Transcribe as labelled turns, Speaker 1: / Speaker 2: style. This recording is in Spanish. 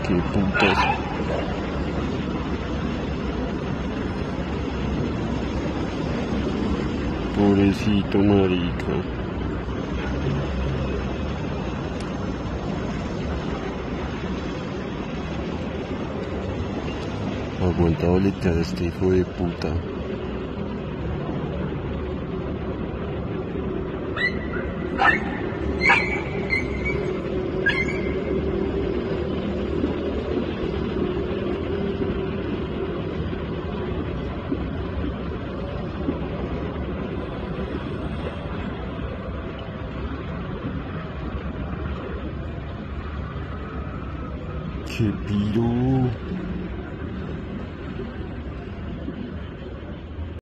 Speaker 1: Qué putas. Pobrecito marica. Aguanta boletear a este hijo de puta. ¡Qué piro!